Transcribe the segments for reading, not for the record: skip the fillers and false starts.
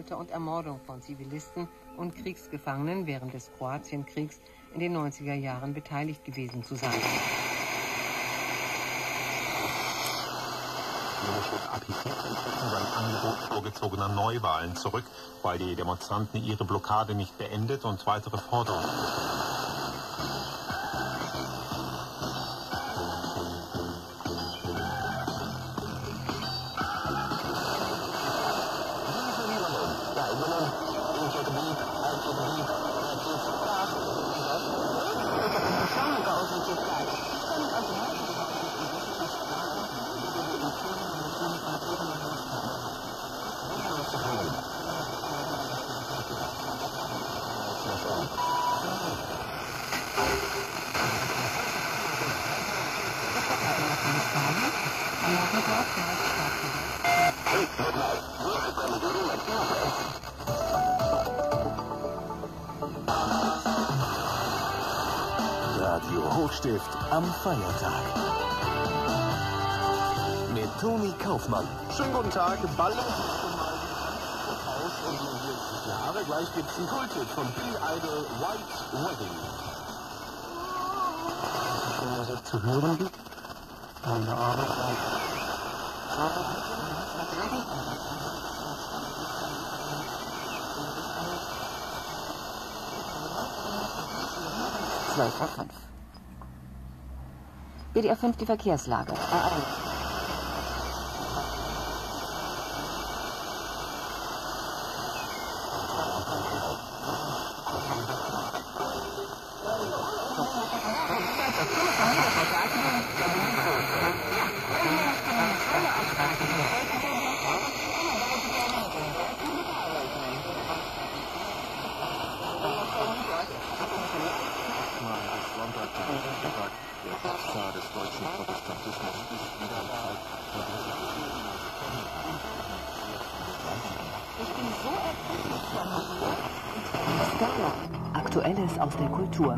und Ermordung von Zivilisten und Kriegsgefangenen während des Kroatienkriegs in den 90er Jahren beteiligt gewesen zu sein. Architekten sein Angebot vorgezogener Neuwahlen zurück, weil die Demonstranten ihre Blockade nicht beendet und weitere Forderungen. Radio Hochstift am Feiertag. Mit Toni Kaufmann. Schönen guten Tag. Ballen aus und die 40 Jahre. Gleich gibt's einen Kulthit von Billy Idol, White Wedding. Was es zu hören gibt, an der Arbeit. WDR 5 die Verkehrslage. Des deutschen Protestantismus ist wieder am Skala. Aktuelles aus der Kultur.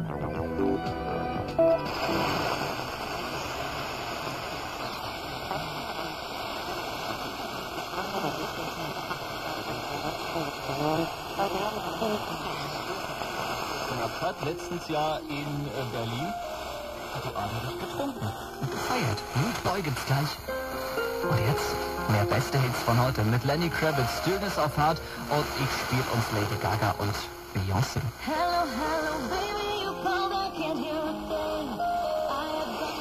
Hat letztens Jahr in Berlin hat die ordentlich getrunken und gefeiert. Boy gibt's gleich. Und jetzt mehr beste Hits von heute mit Lenny Kravitz, Stillness of Heart und ich spiele uns Lady Gaga und Beyoncé. Hello, hello, baby, you called, I can't hear a thing. I have got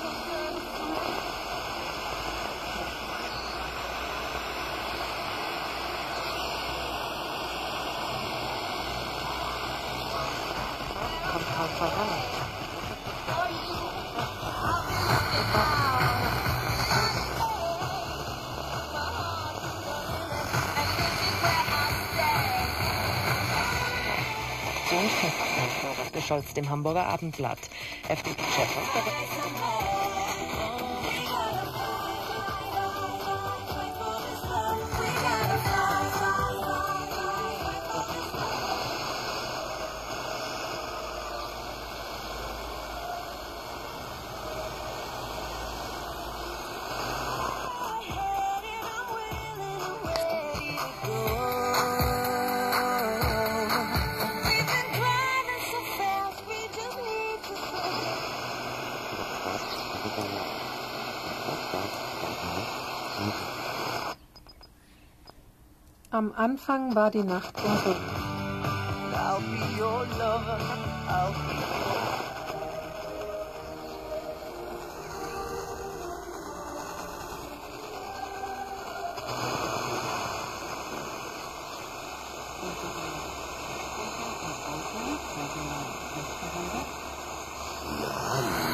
Scholz dem Hamburger Abendblatt. FDP-Chef. Am Anfang war die Nacht im Dunkeln. I'll be your lover, I'll be Ja,